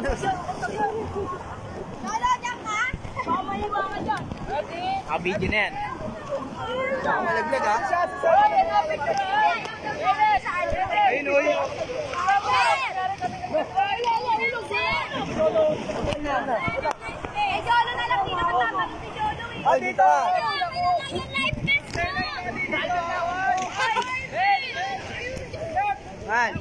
Video na yan. Malaglag ha. Ayun o yun. Oh, dito. Man.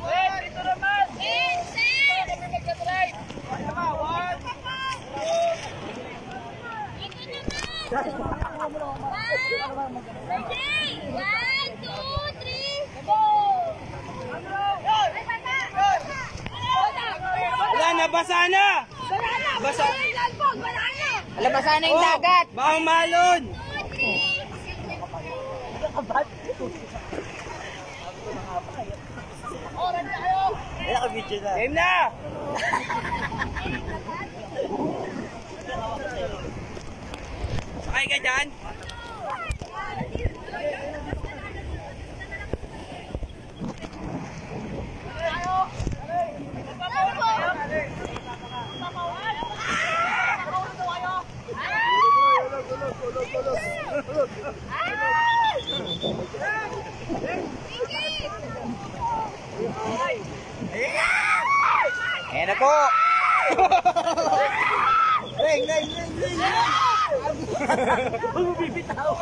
Wala na, basa na! Basa! Wala, basa na yung dagat! Baka malon! Game na! Sakay ka dyan? Ayan na po. Ring. Huwag mo bibitaw.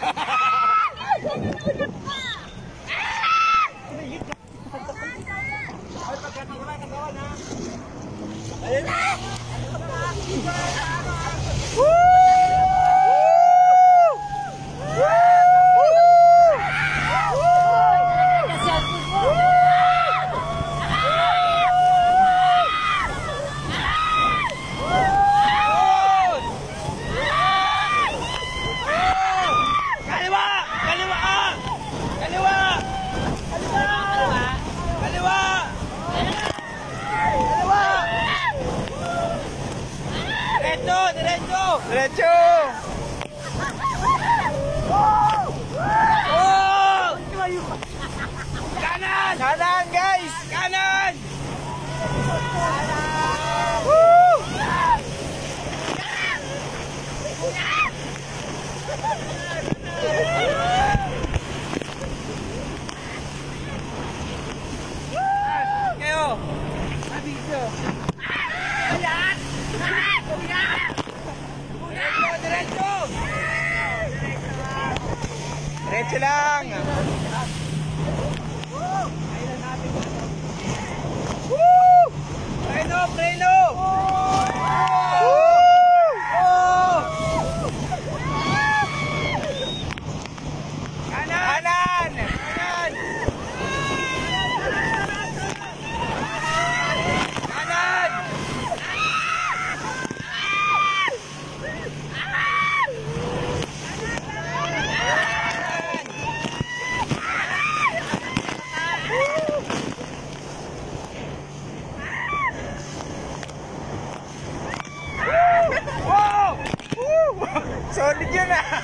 Diretso! Oh! Kanan! Kanan, guys! Kanan! Woo! Kayo! Abisyo! Ayan! Diretso! Diretso lang! Woo! Preno! Kanan! Solid yun ah!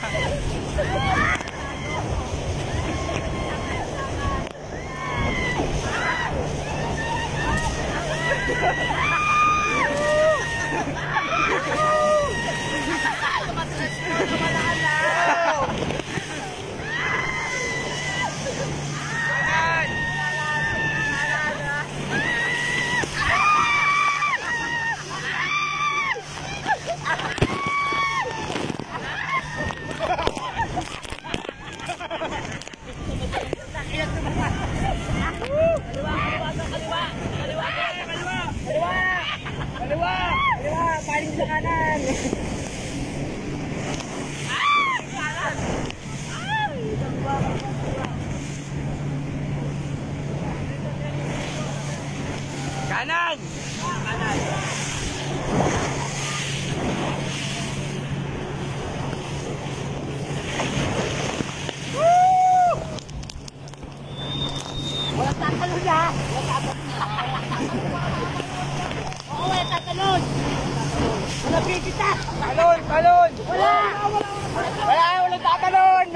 Paling sa kanan. Kanan! Wala tatalon na. Oo, wala tatalon. Wala kita. Talon! Wala tatalon.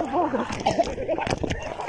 Bubugas.